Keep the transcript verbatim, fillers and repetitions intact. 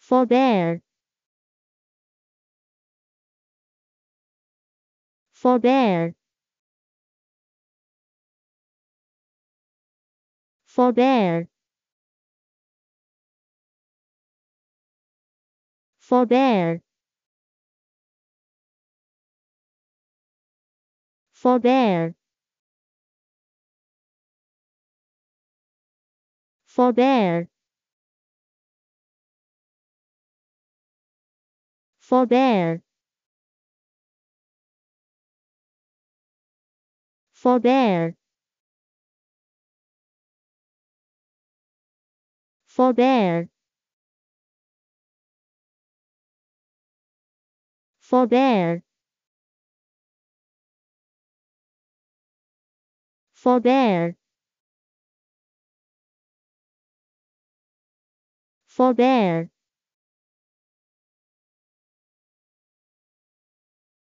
forbear, forbear, forbear, forbear, forbear, forbear, forbear, forbear, forbear, forbear, forbear, forbear,